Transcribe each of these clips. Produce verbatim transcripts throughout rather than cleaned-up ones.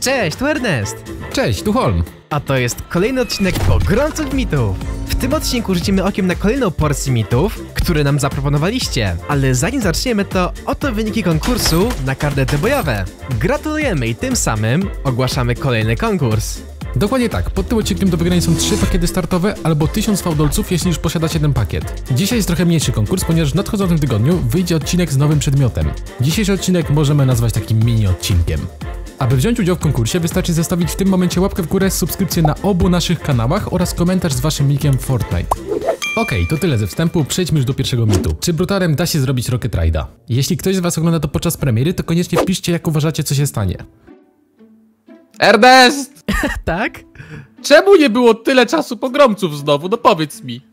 Cześć, tu Ernest. Cześć, tu Holm. A to jest kolejny odcinek Pogromców Mitów. W tym odcinku rzucimy okiem na kolejną porcję mitów, które nam zaproponowaliście. Ale zanim zaczniemy, to oto wyniki konkursu na karnety bojowe. Gratulujemy i tym samym ogłaszamy kolejny konkurs. Dokładnie tak, pod tym odcinkiem do wygrania są trzy pakiety startowe albo tysiąc fałdolców, jeśli już posiadacie ten pakiet. Dzisiaj jest trochę mniejszy konkurs, ponieważ w nadchodzącym tygodniu wyjdzie odcinek z nowym przedmiotem. Dzisiejszy odcinek możemy nazwać takim mini odcinkiem. Aby wziąć udział w konkursie, wystarczy zostawić w tym momencie łapkę w górę, subskrypcję na obu naszych kanałach oraz komentarz z waszym nickiem Fortnite. Okej, okay, to tyle ze wstępu, przejdźmy już do pierwszego mitu. Czy Brutalem da się zrobić Rocket Ride'a? Jeśli ktoś z was ogląda to podczas premiery, to koniecznie piszcie, jak uważacie, co się stanie. Ernest! Tak? Czemu nie było tyle czasu pogromców znowu? No powiedz mi.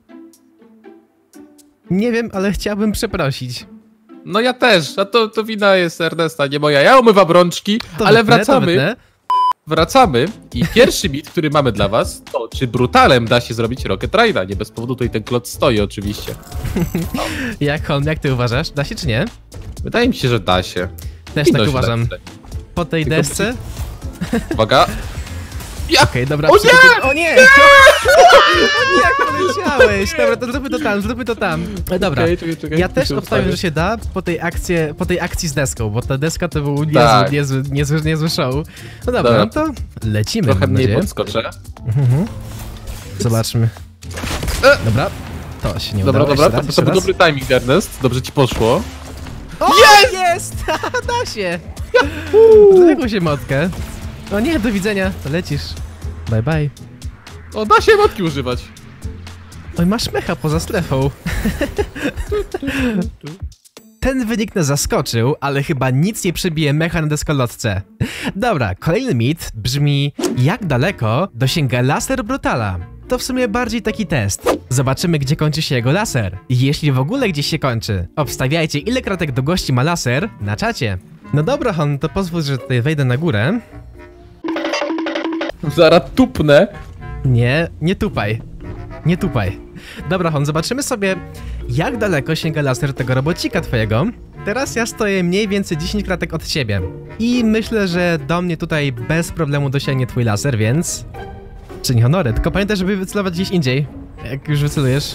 Nie wiem, ale chciałbym przeprosić. No ja też, a to, to wina jest Ernesta, nie moja. Ja umywam rączki, To ale wytnę, wracamy. to wytnę. Wracamy i pierwszy mit, który mamy dla was, to czy Brutalem da się zrobić Rocket Ride'a? Nie bez powodu tutaj ten klot stoi oczywiście. Jak Holm, jak ty uważasz? Da się czy nie? Wydaje mi się, że da się. Też Powinno tak się uważam. dać. Po tej Tylko desce? Uwaga. Ja! Okej, okay, dobra. O nie! O nie! O nie, jak poleciałeś! Dobra, to zróbmy to tam, zróbmy to tam. E, Dobra, Czekaj, czekaj, czekaj, ja tu też się obstawiam, ustawię. że się da po tej, akcji, po tej akcji z deską, bo ta deska to był niezły, Tak. niezły, niezły, niezły show. No dobra, Dobra. no to lecimy, Trochę mam mniej nadzieję. podskoczę. Mhm. Zobaczmy. E! Dobra, to się nie Dobra, udało. dobra, Jeszcze to, raz, to jeszcze był raz. dobry timing, Ernest. Dobrze ci poszło. O, jest! Jest! Da się! Zległo się motkę. O nie, do widzenia, to lecisz. Bye bye. O, da się emotki używać. Oj, masz mecha poza strefą. Ten wynik nas zaskoczył, ale chyba nic nie przebije mecha na deskolotce. Dobra, kolejny mit brzmi: jak daleko dosięga laser Brutala? To w sumie bardziej taki test. Zobaczymy, gdzie kończy się jego laser. Jeśli w ogóle gdzieś się kończy. Obstawiajcie, ile kratek do gości ma laser na czacie. No dobra, Hon, to pozwól, że tutaj wejdę na górę. Zaraz tupnę. Nie, nie tupaj. Nie tupaj. Dobra, Hon, zobaczymy sobie, jak daleko sięga laser tego robocika twojego. Teraz ja stoję mniej więcej dziesięć kratek od ciebie. I myślę, że do mnie tutaj bez problemu dosięgnie twój laser, więc... Czyń honory, tylko pamiętaj, żeby wycelować gdzieś indziej. Jak już wycelujesz.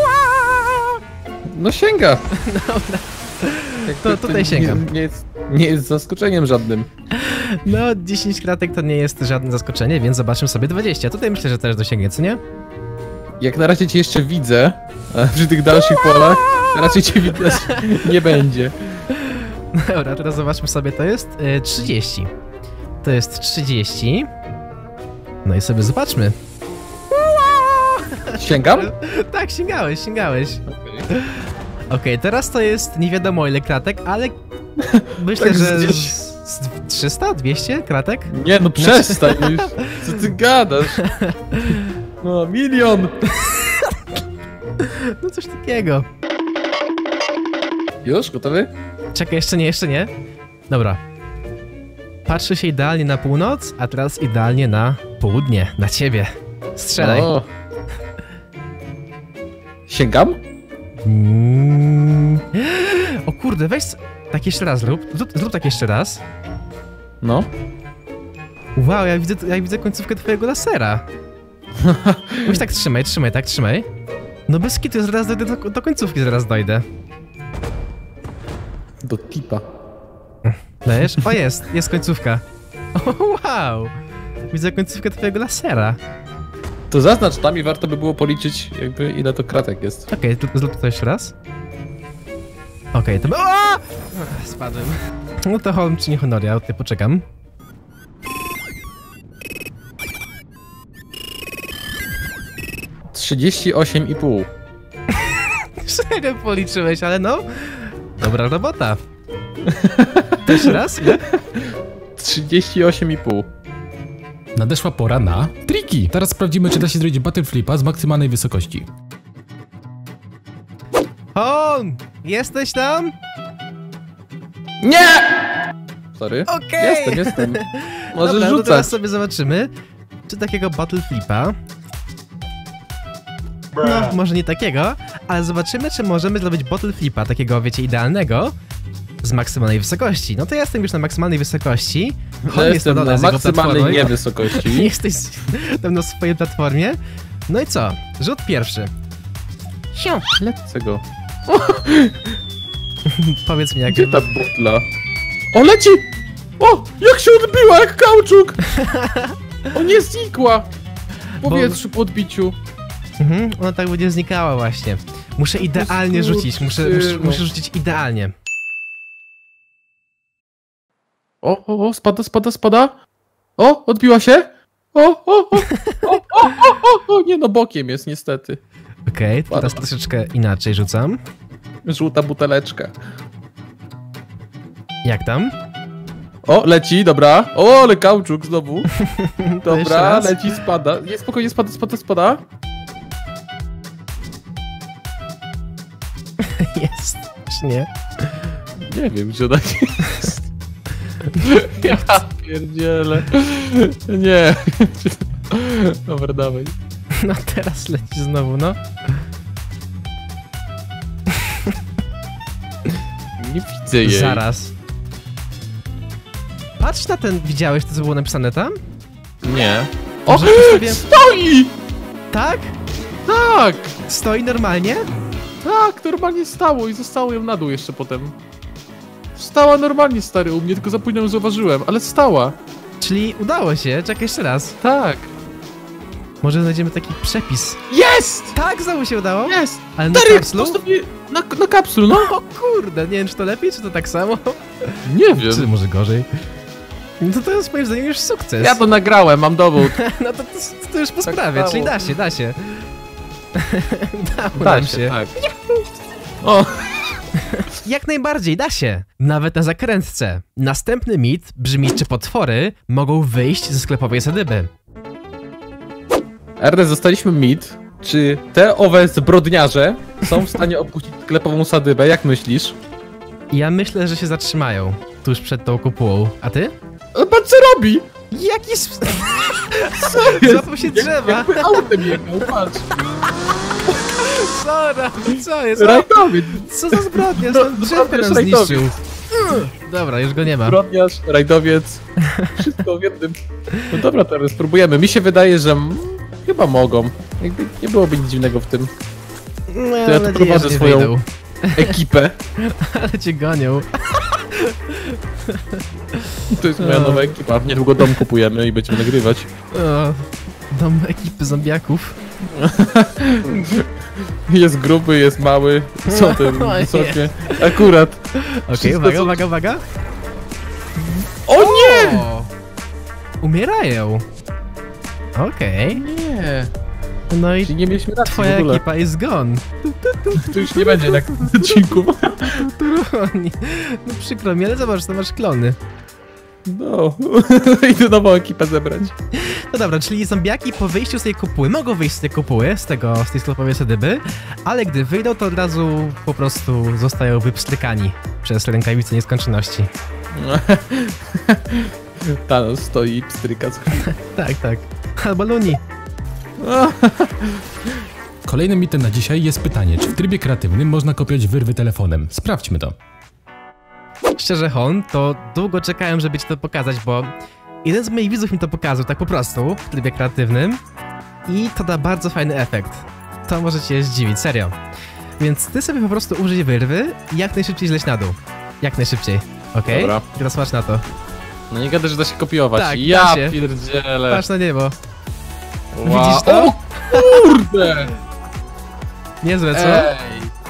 No sięga. Dobra. Jakby To tutaj nie- sięgam. Nie, nie, jest, nie jest zaskoczeniem żadnym. No, dziesięć kratek to nie jest żadne zaskoczenie, więc zobaczymy sobie dwadzieścia. Tutaj myślę, że też dosięgnie, co nie? Jak na razie cię jeszcze widzę, a przy tych dalszych polach raczej cię widać nie będzie. Dobra, teraz zobaczmy sobie, to jest y, trzydzieści. To jest trzydzieści. No i sobie zobaczmy. Sięgam? Tak, sięgałeś, sięgałeś. Okej, teraz to jest nie wiadomo ile kratek, ale myślę, Tak z że z, dziesięć. z trzysta, dwieście kratek? Nie no przestań już. Co ty gadasz? No milion. No coś takiego. Już? Gotowy? Czekaj, jeszcze nie, jeszcze nie. Dobra. Patrzy się idealnie na północ, a teraz idealnie na południe, na ciebie. Strzelaj. O. Sięgam? Mm. O kurde, weź tak jeszcze raz zrób. Zrób, zrób tak jeszcze raz. No. Wow, ja widzę, ja widzę końcówkę twojego lasera. Weź tak trzymaj, trzymaj, tak trzymaj. No bez kitu, zaraz dojdę do, do końcówki, zaraz dojdę. Do tipa. Dajesz? O jest, jest końcówka. O wow! Widzę końcówkę twojego lasera. To zaznacz tam i warto by było policzyć jakby ile to kratek jest. Okej, okay, zrób to jeszcze raz. Okej, okay, to by... O! Spadłem. No to Holm czy nie honor, ja tutaj poczekam. trzydzieści osiem i pół. Serio policzyłeś, ale no... Dobra robota. To jeszcze raz? Ile? trzydzieści osiem i pół. Nadeszła pora na triki. Teraz sprawdzimy, czy da się zrobić Battle Flipa z maksymalnej wysokości. Holm! Jesteś tam? Nie! Sorry. Okej! Jestem, jestem. Możesz Dobra, no rzucać. teraz sobie zobaczymy, czy takiego Battle Flipa... No, może nie takiego, ale zobaczymy, czy możemy zrobić Battle Flipa, takiego, wiecie, idealnego, z maksymalnej wysokości. No to ja jestem już na maksymalnej wysokości, Ja jest jestem na dole na z jego maksymalnej platformą. niewysokości. Jesteś tam na swojej platformie. No i co? Rzut pierwszy. Siu. Lecę go. Powiedz mi, jak... Gdzie ta butla? O, leci! O, jak się odbiła, jak kauczuk! O, nie znikła! W powietrzu po odbiciu. Mhm, ona tak będzie znikała właśnie. Muszę idealnie skurczy, rzucić, muszę, muszę, no. muszę rzucić idealnie. O, o, o, spada, spada, spada. O, odbiła się. O, o, o, o, o, o, o, o, nie no, bokiem jest niestety. Okej, okay, teraz troszeczkę inaczej rzucam. Żółta buteleczka. Jak tam? O, leci, dobra. O, ale kauczuk znowu. jeszcze Dobra, raz. leci, spada. Nie, spokojnie, spada, spada, spada. Jest, czy nie? Nie wiem, gdzie ona jest. Ja pierdzielę. Nie. Dobra, dawaj. No teraz leci znowu, no. Nie widzę jej. Zaraz. Patrz na ten, widziałeś to, co było napisane tam? Nie. O, Może tu sobie- stoi! Tak? Tak! Stoi normalnie? Tak, normalnie stało i zostało ją na dół jeszcze potem. Stała normalnie, stary, u mnie, tylko za późno ją zauważyłem, ale stała. Czyli udało się, czekaj jeszcze raz. Tak. Może znajdziemy taki przepis. Jest! Tak, znowu się udało? Jest! Ale na Stary, kapslu? dosłownie na, na kapslu, no. O kurde, nie wiem, czy to lepiej, czy to tak samo? Nie wiem. Czy może gorzej? No to to jest moim zdaniem już sukces. Ja to nagrałem, mam dowód. No to, to, to już po Tak sprawie, stało. czyli da się, da się. Dało Da nam się, się. tak. O, Jak najbardziej da się. Nawet na zakrętce. Następny mit brzmi, czy potwory mogą wyjść ze sklepowej sadyby. Ernest, zostaliśmy mit. Czy te owe zbrodniarze są w stanie opuścić sklepową sadybę? Jak myślisz? Ja myślę, że się zatrzymają tuż przed tą kopułą. A ty? Ale patrz, co robi! Jaki sp... Co jest? Złapał się drzewa. Jakby autem jechał, patrz. Co robi? Co jest? Rajdowiec. Co za zbrodnia? No, Sam drzewkę nam rajdowiec. zniszczył. Dobra, już go nie ma. Zbrodniarz, rajdowiec. Wszystko w jednym. No dobra, teraz spróbujemy. Mi się wydaje, że mm, chyba mogą. Jakby nie byłoby nic dziwnego w tym. No, ja mam tu nadzieję, prowadzę że nie swoją- wyjdą. Ekipę. Ale cię gonią. To jest moja nowa ekipa. Niedługo dom kupujemy i będziemy nagrywać. O, dom ekipy zombiaków. Jest gruby, jest mały. Co ten O nie. wysokie? Akurat. Okej, Wszystko, uwaga, co- uwaga, uwaga. O nie! O! Umierają. Okej. Nie. No i Czyli nie mieliśmy racji w twoja ogóle. ekipa jest gone. To już nie będzie tak w odcinku. Nie. No przykro mi, ale zobacz, to masz klony. No. Idę nową ekipę zebrać. No dobra, czyli zombiaki po wyjściu z tej kopuły mogą wyjść z tej kopuły, z tego, z tej sklepowej sadyby, ale gdy wyjdą, to od razu po prostu zostają wypstrykani przez rękawice nieskończoności. Thanos stoi i pstryka z chwilą. Tak, tak. Albo Luni. Kolejnym mitem na dzisiaj jest pytanie, czy w trybie kreatywnym można kopiować wyrwy telefonem? Sprawdźmy to. Szczerze, Hon, to długo czekałem, żeby ci to pokazać, bo jeden z moich widzów mi to pokazał tak po prostu, w trybie kreatywnym i to da bardzo fajny efekt. To może cię zdziwić, serio. Więc ty sobie po prostu użyj wyrwy i jak najszybciej zleć na dół. Jak najszybciej, okej? Dobra. Teraz patrz na to. No nie gadaj, że da się kopiować. Tak, da ja się. pierdzielę. Patrz na niebo. Wow. Widzisz to? O kurde! Niezłe, co? Ej.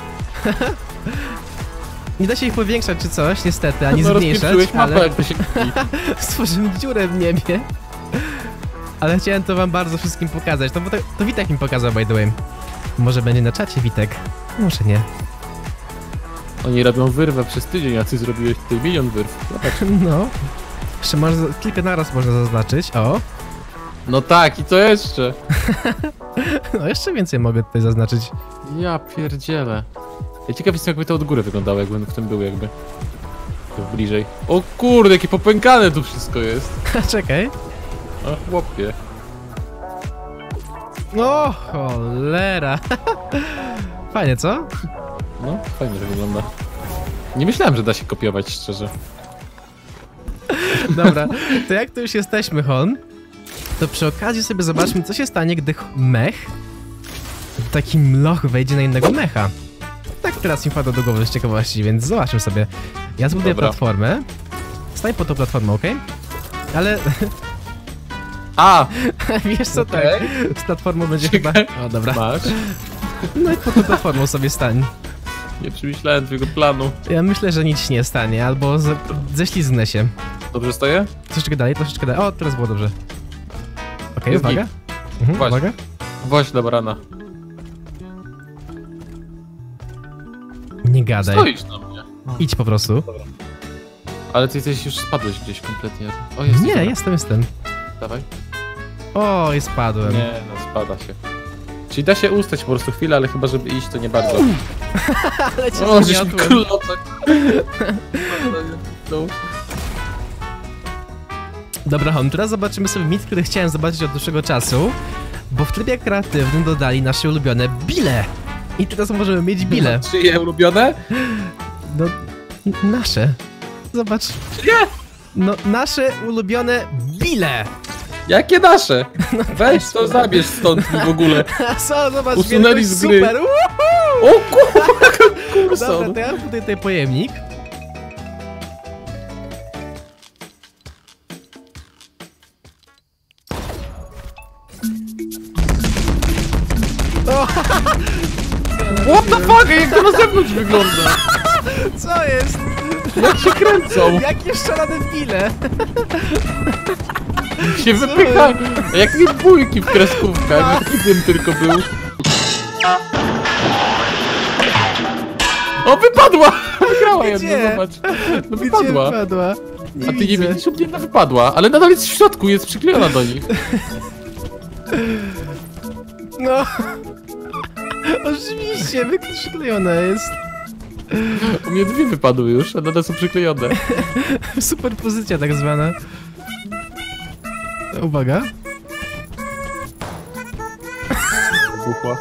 Nie da się ich powiększać czy coś, niestety, ani No zmniejszać, rozpieprzyłeś mapę, ale jak to się mówi. stworzymy dziurę w niebie. Ale chciałem to wam bardzo wszystkim pokazać. To, to, to Witek mi pokazał, by the way. Może będzie na czacie, Witek? Może nie. Oni robią wyrwę przez tydzień, a ty zrobiłeś tutaj milion wyrw. Zobacz. No. Jeszcze może kilka naraz można zaznaczyć. O. No tak, i co jeszcze? No jeszcze więcej mogę tutaj zaznaczyć. Ja pierdzielę. Ja ciekaw jestem, jakby to od góry wyglądało, jakbym w tym był jakby. Tak bliżej. O kurde, jakie popękane tu wszystko jest. Czekaj. A chłopie. O, cholera. Fajnie, co? No, fajnie to wygląda. Nie myślałem, że da się kopiować, szczerze. Dobra, to jak tu już jesteśmy, Hon, to przy okazji sobie zobaczmy, co się stanie, gdy mech, taki mloch wejdzie na innego mecha. Tak teraz mi wpadło do głowy z ciekawości, więc zobaczmy sobie. Ja zbuduję Dobra. platformę. Stań po tą platformę, okej? Ale A! wiesz co, Okej. tak, z platformą będzie chyba... O, dobra. Masz? No i po tą platformą sobie stań. Nie przemyślałem twojego planu. Ja myślę, że nic się nie stanie, albo ze ześlizgnę się. Dobrze stoję? Troszeczkę dalej, troszeczkę dalej. O, teraz było dobrze. Okej, Jest uwaga. Mhm, Właśnie. uwaga. Właśnie do barana. Nie gadaj. Stoisz na mnie. Idź po prostu. Ale ty jesteś już spadłeś gdzieś kompletnie. O, jest. Nie, jestem, jestem. Dawaj. O, i spadłem. Nie, no spada się. Czyli da się ustać po prostu chwilę, ale chyba żeby iść to nie bardzo. Ale cię O, żeś mi zgniotłem. klocek. No. Dobra, Hon, teraz zobaczymy sobie mit, który chciałem zobaczyć od dłuższego czasu, bo w trybie kreatywnym dodali nasze ulubione bile. I teraz możemy mieć bile. Czyje ulubione? No, n- nasze. Zobacz. Czyje? No, nasze ulubione bile. Jakie nasze? Weź to zabierz stąd mi w ogóle. Co, zobacz, Usunęli wielkość z gry. super. Uhu! O kurwa, Dobra, kurson. to ja mam tutaj, tutaj pojemnik. What the fuck, jak to na zewnątrz wygląda? Co jest? Jak się kręcą? Jakie szalone bile. Się wypycha. Jak nie bójki w kreskówkach, taki dym tylko był. O, wypadła! Wygrała Gdzie? jedna, zobacz. No Gdzie wypadła. wypadła? Nie A ty nie widzę. widzisz, że jedna wypadła, ale nadal jest w środku, jest przyklejona do nich. No. Oczywiście, wyklejona jest. U mnie dwie wypadły już, a nadal są przyklejone. Super pozycja tak zwana. Uwaga. Wybuchła.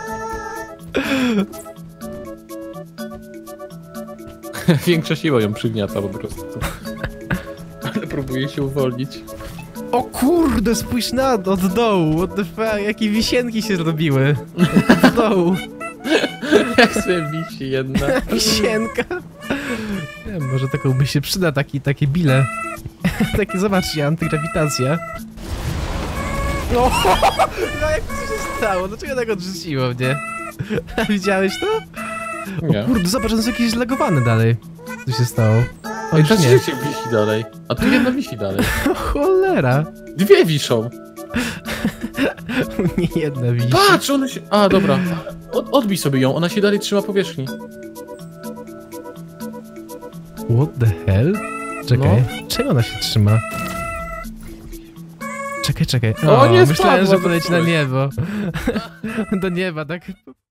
Większa siła ją przygniata po prostu. Ale próbuje się uwolnić. O kurde, spójrz na od dołu. What the fuck, jakie wisienki się zrobiły. Od dołu. Jak sobie wisi jedna. Wisienka. Nie wiem, może taką by się przyda, taki, takie bile. Takie, zobaczcie, antygrawitacja. No, no jak to się stało? Dlaczego tak odrzuciło mnie? Widziałeś to? Nie. Kurde, zobacz, on jest jakiś zlagowany dalej. Co się stało? O, I już to nie. życie wisi dalej. A tu jedna wisi dalej. O, cholera. Dwie wiszą. Nie jedna wisi. Patrz, one się... A, dobra. Od, odbij sobie ją, ona się dalej trzyma powierzchni. What the hell? Czekaj, czego ona się trzyma? Czekaj, czekaj. O, nie myślałem, spadła, że poleci na zepsułeś. niebo. Do nieba, tak?